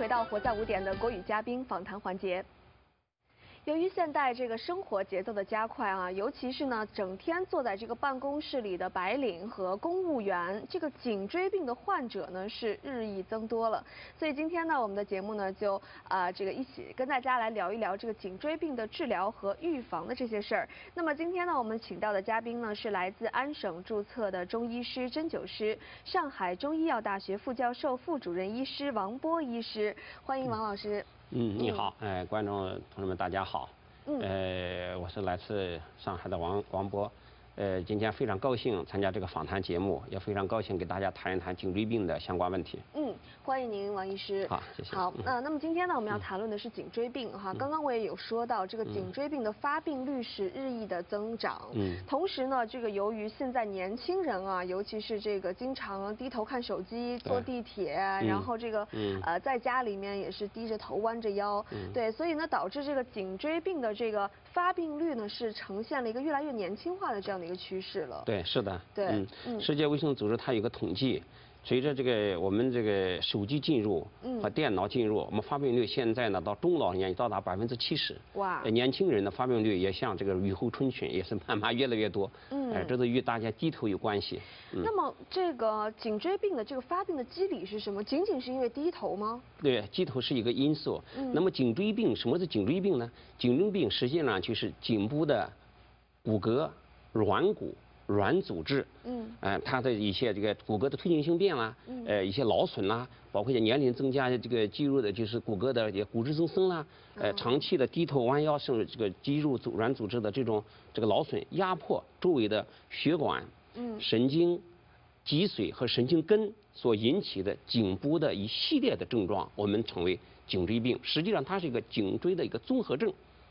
回到《活在5点》的国语嘉宾访谈环节。由于现代这个生活节奏的加快啊，尤其是呢整天坐在这个办公室里的白领和公务员，这个颈椎病的患者呢是日益增多了。所以今天呢，我们的节目呢就这个一起跟大家来聊一聊这个颈椎病的治疗和预防的这些事儿。那么今天呢，我们请到的嘉宾呢是来自安省注册的中医师、针灸师，上海中医药大学副教授、副主任医师王波医师，欢迎王老师。 你好，观众同志们，大家好。我是来自上海的王波。今天非常高兴参加这个访谈节目，也非常高兴给大家谈一谈颈椎病的相关问题。 欢迎您，王医师。 好，谢谢。 好，那么今天呢，我们要谈论的是颈椎病哈。刚刚我也有说到，这个颈椎病的发病率是日益的增长。同时呢，这个由于现在年轻人啊，尤其是这个经常低头看手机、坐地铁，然后这个在家里面也是低着头、弯着腰，对，所以呢，导致这个颈椎病的这个发病率呢是呈现了一个越来越年轻化的这样的一个趋势了。 对，是的。 对， 世界卫生组织它有个统计。随着这个我们这个手机进入和电脑进入，我们发病率现在呢到中老年到达70%。哇！年轻人的发病率也像这个雨后春笋，也是慢慢越来越多。这是与大家低头有关系。 那么这个颈椎病的这个发病的机理是什么？仅仅是因为低头吗？ 对，低头是一个因素。那么颈椎病，什么是颈椎病呢？颈椎病实际上就是颈部的骨骼、软骨。软组织，它的一些这个骨骼的退行性变啦，一些劳损啦，包括一些年龄增加的这个肌肉的，就是骨骼的也骨质增生啦，长期的低头弯腰，甚至这个肌肉软组织的这个劳损，压迫周围的血管、神经、脊髓和神经根所引起的颈部的一系列的症状，我们称为颈椎病。实际上，它是一个颈椎的一个综合症。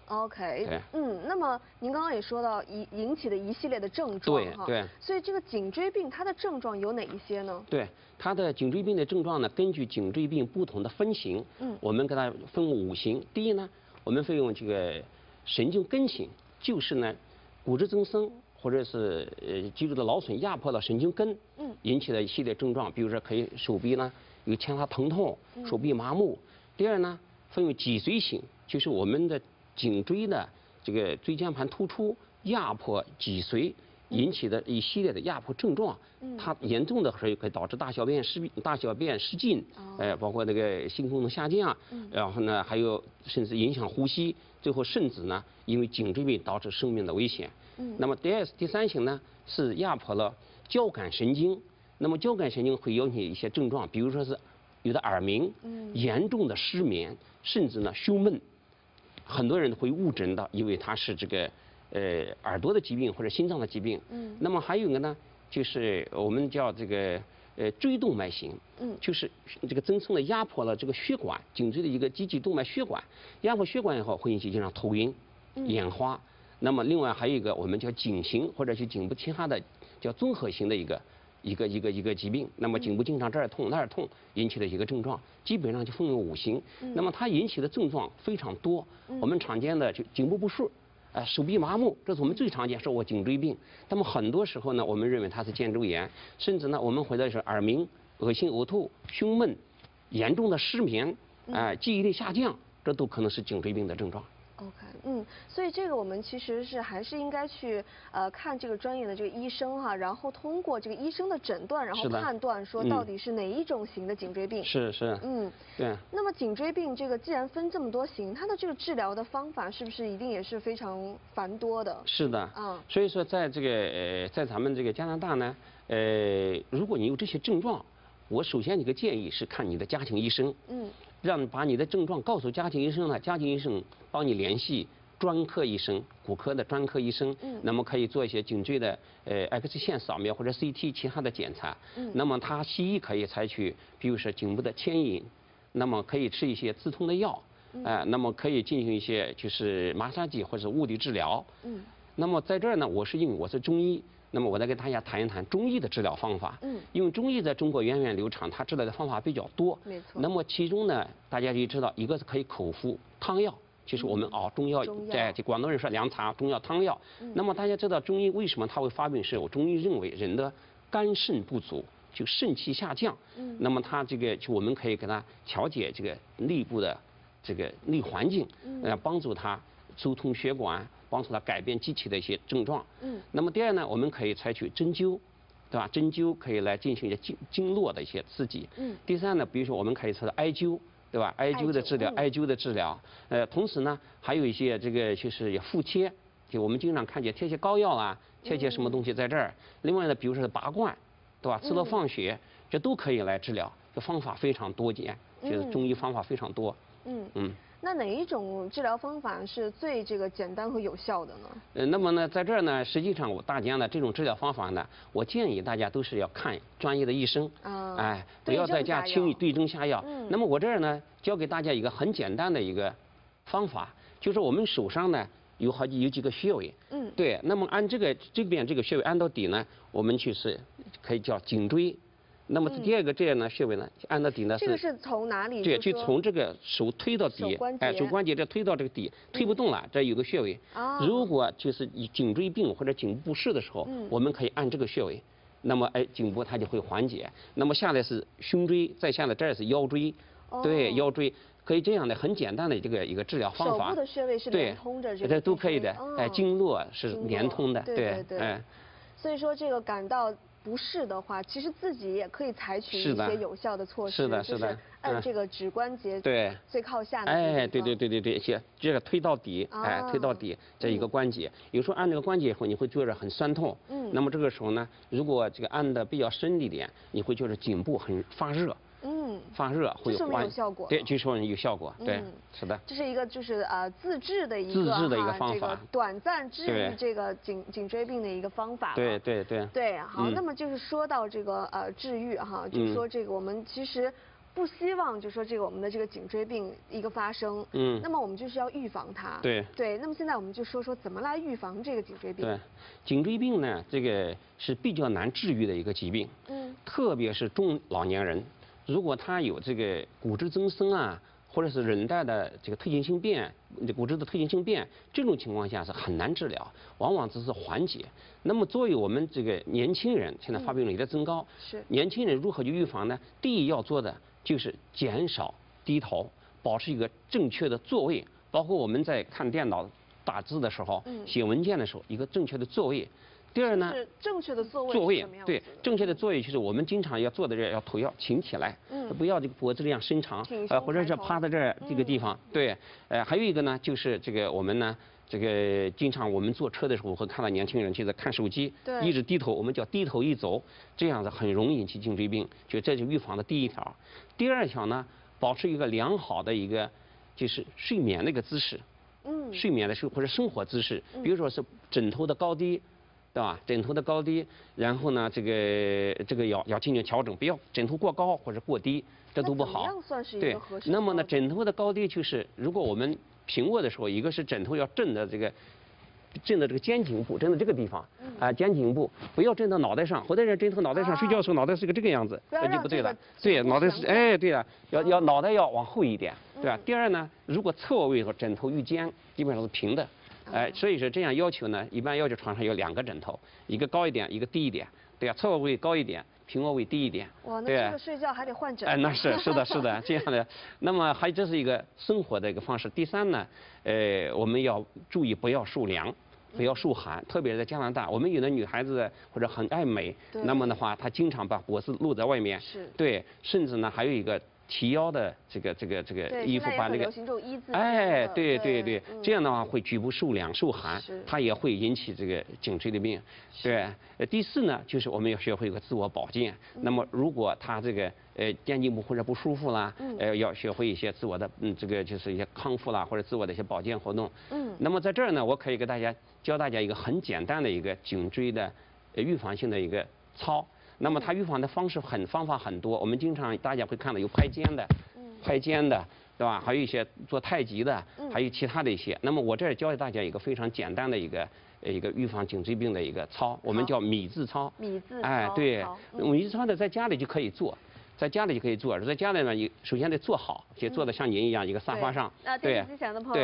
OK，那么您刚刚也说到引起的一系列的症状哈， 对， 所以这个颈椎病它的症状有哪一些呢？ 对，它的颈椎病的症状呢，根据颈椎病不同的分型，我们给它分5型。第一呢，我们会用这个神经根型，就是呢骨质增生或者是肌肉的劳损压迫了神经根，引起的一系列症状，比如说可以手臂呢有牵拉疼痛，手臂麻木。第二呢，分为脊髓型，就是我们的颈椎的这个椎间盘突出压迫脊髓引起的一系列的压迫症状，它严重的可以导致大小便失禁，包括那个性功能下降，然后呢还有甚至影响呼吸，最后甚至呢因为颈椎病导致生命的危险。那么第3型呢是压迫了交感神经，那么交感神经会引起一些症状，比如说是有的耳鸣，严重的失眠，甚至呢胸闷。很多人会误诊的，以为它是这个耳朵的疾病或者心脏的疾病。那么还有一个呢，就是我们叫这个椎动脉型，就是这个增生的压迫了这个血管，颈椎的一个积极动脉血管，压迫血管以后会引起经常头晕、眼花。那么另外还有一个我们叫颈型或者是颈部其他的叫综合型的一个疾病，那么颈部经常这儿痛那儿痛引起的一个症状，基本上就分为5型。那么它引起的症状非常多，我们常见的就颈部不适，手臂麻木，这是我们最常见说我颈椎病。那么很多时候呢，我们认为它是肩周炎，甚至呢我们会的是耳鸣、恶心呕吐、胸闷、严重的失眠，记忆力下降，这都可能是颈椎病的症状。 OK，所以这个我们其实是还是应该去看这个专业的这个医生哈，然后通过这个医生的诊断，然后判断说到底是哪一种型的颈椎病。 是，对。 那么颈椎病这个既然分这么多型，它的这个治疗的方法是不是一定也是非常繁多的？ 是的，所以说在这个在咱们这个加拿大呢，如果你有这些症状，我首先一个建议是看你的家庭医生，让把你的症状告诉家庭医生呢，家庭医生帮你联系专科医生，骨科的专科医生，那么可以做一些颈椎的X 线扫描或者 CT 其他的检查，那么他西医可以采取，比如说颈部的牵引，那么可以吃一些止痛的药，那么可以进行一些就是麻醉剂或者物理治疗，那么在这儿呢，我是中医。那么我再跟大家谈一谈中医的治疗方法。因为中医在中国源远流长，它治疗的方法比较多。 没错。 那么其中呢，大家就知道，一个是可以口服汤药，就是我们中药，在广东人说凉茶、中药、汤药。那么大家知道中医为什么它会发病？是我中医认为人的肝肾不足就肾气下降。那么它这个就我们可以给它调节这个内部的这个内环境，帮助它疏通血管，帮助它改变机体的一些症状。那么第二呢，我们可以采取针灸。对吧？针灸可以来进行一些经络的一些刺激。第三呢，比如说我们可以说艾灸，对吧？艾灸的治疗，艾灸的治疗。同时呢，还有一些这个就是腹贴，就我们经常看见贴些膏药啦，贴些什么东西在这儿。另外呢，比如说拔罐，对吧？吃了放血，这都可以来治疗。这方法非常多见，就是中医方法非常多。 那哪一种治疗方法是最这个简单和有效的呢？ 那么呢，在这儿呢，实际上大家呢这种治疗方法呢，我建议大家都是要看专业的医生，不要在家轻易对症下药。那么我这儿呢，教给大家一个很简单的一个方法，就是我们手上呢有几个穴位，对，那么按这边这个穴位按到底呢，我们就是可以叫颈椎。那么第二个这样呢穴位呢，按到底呢这个是从哪里？ 对，就从这个手推到底，手关节这推到这个底，推不动了，这有个穴位。如果就是以颈椎病或者颈部不适的时候，我们可以按这个穴位，那么颈部它就会缓解。那么下来是胸椎，再下来这儿是腰椎，对，腰椎可以这样的很简单的一个治疗方法。 手部的穴位是连通着这个， 都可以的，经络是连通的， 对。所以说这个感到不适的话，其实自己也可以采取一些有效的措施， 是的， 就是按这个指关节对最靠下的对，这个推到底，推到底这一个关节，有时候按这个关节以后，你会觉得很酸痛，那么这个时候呢，如果这个按的比较深一点，你会觉得颈部很发热。发热会有效果， 对，据说有效果，对，是的。 这是一个就是自治的一个方法， 短暂治愈这个颈椎病的一个方法。 对。 好，那么就是说到这个治愈哈，就说这个我们其实不希望就说这个我们的这个颈椎病一个发生，那么我们就是要预防它。对。那么现在我们就说怎么来预防这个颈椎病。 对，颈椎病呢，这个是比较难治愈的一个疾病，特别是中老年人。如果他有这个骨质增生啊，或者是韧带的这个退行性变，骨质的退行性变，这种情况下是很难治疗，往往只是缓解。那么作为我们这个年轻人，现在发病率也在增高，年轻人如何去预防呢？第一要做的就是减少低头，保持一个正确的座位，包括我们在看电脑打字的时候，写文件的时候，一个正确的座位。第二呢， 是正确的座位， 对，正确的座位就是我们经常要做的这要头要挺起来，不要这个脖子这样伸长，或者是趴在这个地方，对，还有一个呢，就是这个我们呢，这个经常我们坐车的时候会看到年轻人就在看手机，一直低头，我们叫低头一走，这样子很容易引起颈椎病，这就预防的第一条。第二条呢，保持一个良好的一个就是睡眠的一个姿势，睡眠的或者生活姿势，比如说是枕头的高低。对吧？枕头的高低，然后呢，这个要进行调整，不要枕头过高或者过低，这都不好。 怎么样算是一个合适？ 那么呢，枕头的高低就是，如果我们平卧的时候，一个是枕头要正的这个肩颈部，正的这个地方肩颈部不要正到脑袋上，或者是枕头脑袋上睡觉的时候，脑袋是个这个样子，那就不对了。对，脑袋是对了，要脑袋要往后一点，对吧？第二呢，如果侧卧位和枕头与肩基本上是平的。所以说这样要求呢，一般要求床上有2个枕头，一个高一点，一个低一点，对呀，侧卧位高一点，平卧位低一点。 哇，那这个睡觉还得换枕头。 那是的，这样的。那么这是一个生活的一个方式。第三呢，我们要注意不要受凉，不要受寒，特别是在加拿大，我们有的女孩子或者很爱美，那么的话，她经常把脖子露在外面，对，甚至呢还有一个。提腰的这个衣服把那个，对，这样的话会局部受凉受寒，它也会引起这个颈椎的病。对，第四呢，就是我们要学会一个自我保健。那么如果他这个肩颈部或者不舒服啦，要学会一些自我的这个就是一些康复啦，或者自我的一些保健活动。那么在这儿呢，我可以给教大家一个很简单的一个颈椎的预防性的一个操。那么它预防的方法很多，我们经常大家会看到有拍肩的，对吧？还有一些做太极的，还有其他的一些。那么我这儿教给大家一个非常简单的一个预防颈椎病的一个操，我们叫米字操。对，米字操呢在家里就可以做。在家里就可以做，在家里呢，你首先得坐好，就坐的像您一样一个沙发上。 电视机前的朋友。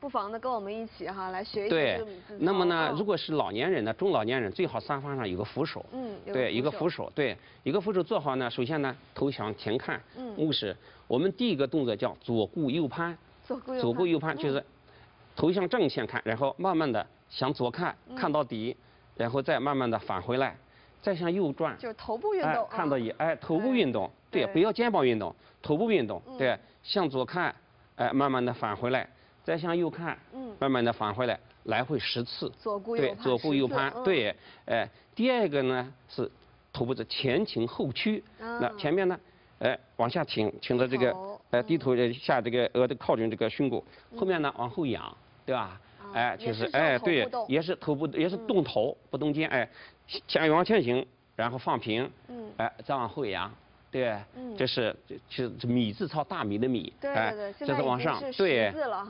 不妨呢跟我们一起哈来学一学对这个米字操。 那么呢，如果是老年人呢，中老年人最好沙发上有个扶手。对，一个扶手。对，一个扶手做好呢，首先呢头向前看。目视。我们第一个动作叫左顾右盼。左顾右盼就是头向正前看，然后慢慢的向左看，看到底，然后再慢慢的返回来，再向右转。 就是头部运动。 看到头部运动。对，不要肩膀运动，头部运动。对，向左看，慢慢的返回来，再向右看，慢慢的返回来，来回10次。 左顾右盼。 对，左顾右盼。对，第二个呢是头部的前倾后屈。那前面呢，往下挺到这个，低头下这个额的靠近这个胸骨，后面呢往后仰，对吧？就是对，也是头部也是动头不动肩，往前行，然后放平，再往后仰。对，这是米字操，大米的米，这是往上，对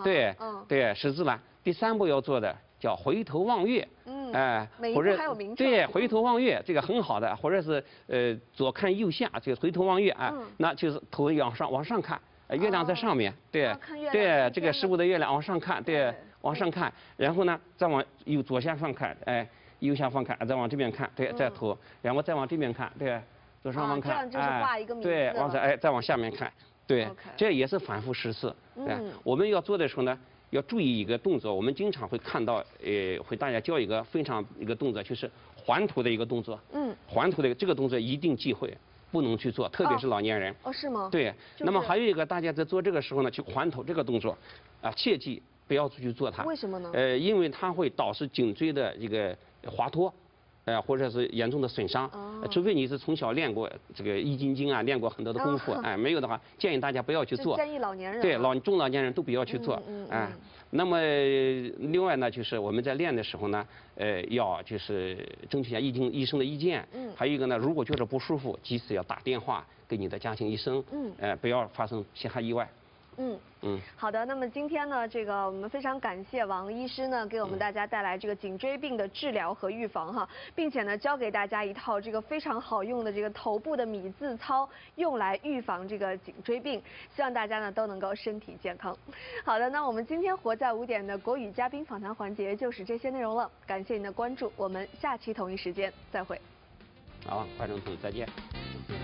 ，10字了。第3步要做的叫回头望月， 或者还有名称。 对，回头望月这个很好的，或者是左看右下，就回头望月那就是头往上看，月亮在上面，对，这个15的月亮往上看，对，往上看，然后呢再往左下方看，右下方看，再往这边看，对，再头，然后再往这边看，对。左上方看，对，再往下面看，对，这也是反复10次。我们要做的时候呢，要注意一个动作，我们经常会看到，会大家教一个一个动作，就是环图的一个动作。环图的这个动作一定忌讳，不能去做，特别是老年人。 是吗？ 对。那么还有一个，大家在做这个时候呢，去环图这个动作，切记不要去做它。 为什么呢？ 因为它会导致颈椎的一个滑脱。或者是严重的损伤，除非你是从小练过这个易筋经啊，练过很多的功夫，没有的话，建议大家不要去做。 建议老年人。 对，中老年人都不要去做，那么另外呢，就是我们在练的时候呢，要就是争取一下医生的意见。还有一个呢，如果觉得不舒服，及时要打电话给你的家庭医生。不要发生其他意外。 好的。那么今天呢，我们非常感谢王医师呢，给我们大家带来这个颈椎病的治疗和预防哈，并且呢，教给大家一套非常好用的头部的米字操，用来预防这个颈椎病。希望大家呢都能够身体健康。好的，那我们今天活在5点的国语嘉宾访谈环节就是这些内容了，感谢您的关注，我们下期同一时间再会。 好，观众朋友再见。